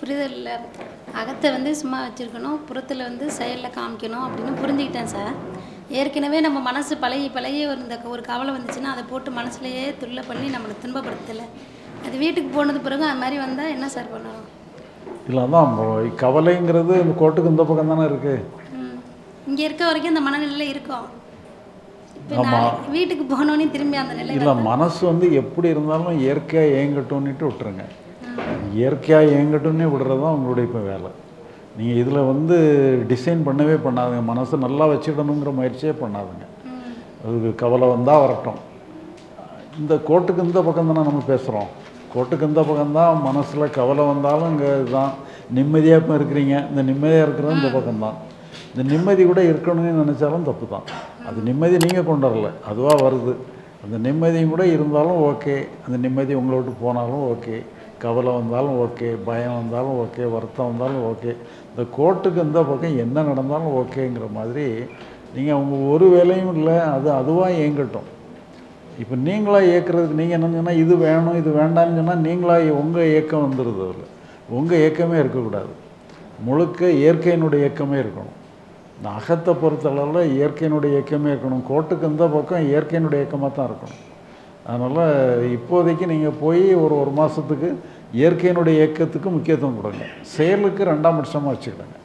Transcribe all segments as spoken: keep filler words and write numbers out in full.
புரிதல் இல்லை. அகத்தை வந்து சும்மா வச்சுருக்கணும், புறத்தில் வந்து செயலில் காமிக்கணும் அப்படின்னு புரிஞ்சுக்கிட்டேன் சார். ஏற்கனவே நம்ம மனசு பழகி பழகி ஒரு இந்த ஒரு கவலை வந்துச்சுன்னா அதை போட்டு மனசுலையே துள்ள பண்ணி நம்மளை துன்பப்படுத்தலை. அது வீட்டுக்கு போனது பிறகு அது மாதிரி வந்தால் என்ன சார் பண்ணணும்? இல்லை, அதான் கவலைங்கிறது இந்த கோட்டுக்கு இந்த பக்கம் தானே இருக்குது. ம் இங்கே இருக்க வரைக்கும் அந்த மனநிலையில் இருக்கும். இப்போ நான் வீட்டுக்கு போனோன்னே திரும்பி அந்த நிலை இல்லை, மனசு வந்து எப்படி இருந்தாலும் இயற்கையாக ஏங்கட்டும்னுட்டு விட்டுருங்க. இயற்கையாக ஏங்கட்டும்னே விடுறது தான் உங்களுடைய இப்போ வேலை. நீங்கள் இதில் வந்து டிசைன் பண்ணவே பண்ணாதுங்க. மனசை நல்லா வச்சுக்கிடணுங்கிற முயற்சியே பண்ணாதுங்க. அது கவலை வந்தால் வரட்டும். இந்த கோட்டுக்கு இந்த பக்கம் தானே நம்ம பேசுகிறோம். கோட்டுக்கு இந்த பக்கம்தான் மனசில் கவலை வந்தாலும் இங்கே இதுதான் நிம்மதியாக இப்போ இருக்கிறீங்க. இந்த நிம்மதியாக இருக்கிறது இந்த பக்கம்தான். இந்த நிம்மதி கூட இருக்கணும்னு நினச்சாலும் தப்பு தான். அது நிம்மதி நீங்கள் கொண்டு வரல, அதுவாக வருது. அந்த நிம்மதியும் கூட இருந்தாலும் ஓகே, அந்த நிம்மதி உங்களை விட்டு போனாலும் ஓகே, கவலை வந்தாலும் ஓகே, பயம் வந்தாலும் ஓகே, வருத்தம் வந்தாலும் ஓகே. இந்த கோட்டுக்கு இந்த பக்கம் என்ன நடந்தாலும் ஓகேங்கிற மாதிரி நீங்கள் அவங்க ஒரு வேலையும் இல்லை, அது அதுவாக இயங்கட்டும். இப்போ நீங்களாக இயக்கிறதுக்கு நீங்கள் என்ன சொன்னால் இது வேணும் இது வேண்டாம்னு சொன்னால் நீங்களாக உங்கள் இயக்கம் வந்துடுது. அதில் உங்கள் இயக்கமே இருக்கக்கூடாது, முழுக்க இயற்கையினுடைய இயக்கமே இருக்கணும். இந்த அகத்தை பொறுத்தளவில் இயற்கையினுடைய இயக்கமே இருக்கணும். கோட்டுக்கு இந்த பக்கம் இயற்கையினுடைய இயக்கமாக தான் இருக்கணும். அதனால் இப்போதைக்கு நீங்கள் போய் ஒரு ஒரு மாதத்துக்கு இயற்கையினுடைய இயக்கத்துக்கு முக்கியத்துவம் கொடுங்க, செயலுக்கு ரெண்டாம் பட்சமாக வச்சுக்கிடுங்க.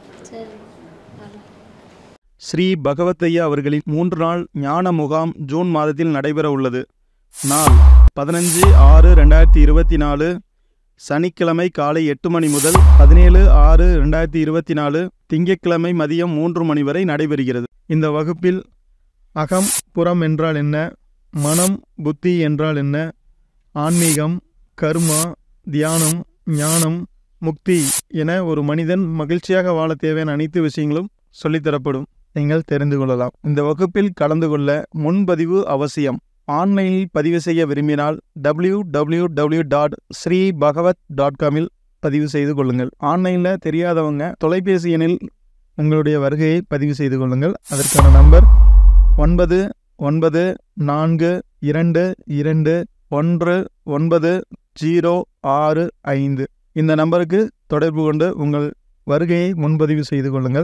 ஸ்ரீ பகவத்தையா அவர்களின் மூன்று நாள் ஞான முகாம் ஜூன் மாதத்தில் நடைபெற உள்ளது. நாள் பதினஞ்சு ஆறு ரெண்டாயிரத்தி இருபத்தி நாலு சனிக்கிழமை காலை எட்டு மணி முதல் பதினேழு ஆறு ரெண்டாயிரத்தி இருபத்தி நாலு திங்கட்கிழமை மதியம் மூன்று மணி வரை நடைபெறுகிறது. இந்த வகுப்பில் அகம் புறம் என்றால் என்ன, மனம் புத்தி என்றால் என்ன, ஆன்மீகம், கர்மா, தியானம், ஞானம், முக்தி என ஒரு மனிதன் மகிழ்ச்சியாக வாழ தேவையான அனைத்து விஷயங்களும் சொல்லித்தரப்படும். நீங்கள் தெரிந்து கொள்ளலாம். இந்த வகுப்பில் கலந்து கொள்ள முன்பதிவு அவசியம். ஆன்லைனில் பதிவு செய்ய விரும்பினால் W W W dot Sri Bhagavat dot காமில் பதிவு செய்து கொள்ளுங்கள். ஆன்லைனில் தெரியாதவங்க தொலைபேசி எண்ணில் உங்களுடைய வருகையை பதிவு செய்து கொள்ளுங்கள். அதற்கான நம்பர் ஒன்பது ஒன்பது நான்கு இரண்டு இரண்டு ஒன்று ஒன்பது ஜீரோ ஆறு ஐந்து. இந்த நம்பருக்கு தொடர்பு கொண்டு உங்கள் வருகையை முன்பதிவு செய்து கொள்ளுங்கள்.